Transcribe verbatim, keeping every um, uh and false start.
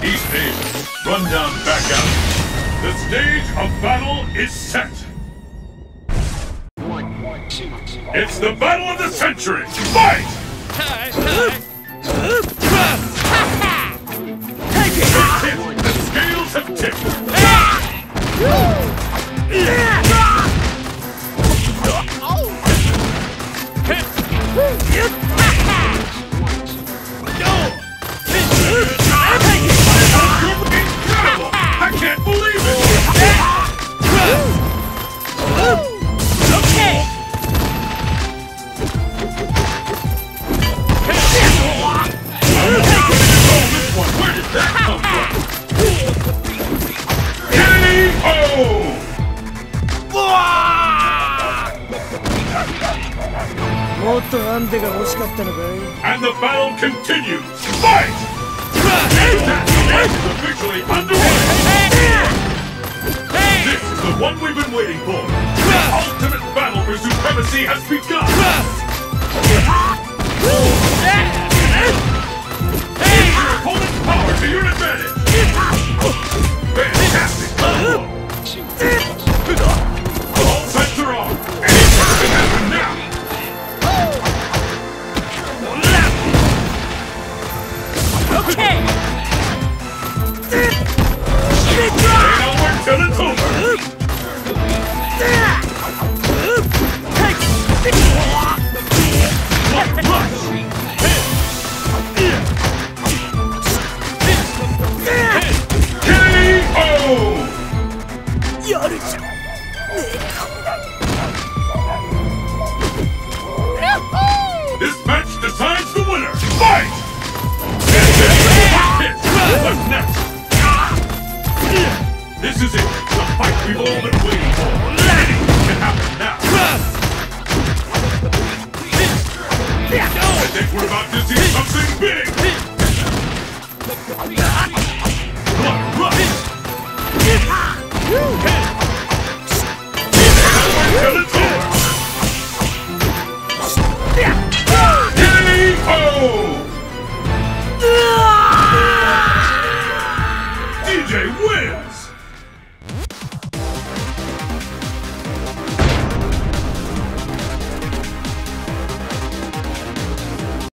East Asia, rundown back out. The stage of battle is set. It's the battle of the century. Fight! Take it! First hit, the scales have tipped. Incredible! I can't believe it! Okay! Where did that come from? K O! And the battle continues! Fight! That match is officially underway! This is the one we've been waiting for! The ultimate battle for supremacy has begun! Use your opponent's power to your advantage! Fantastic! All bets are on! Anything can happen now! Okay! Stay onward till it's over! What flush!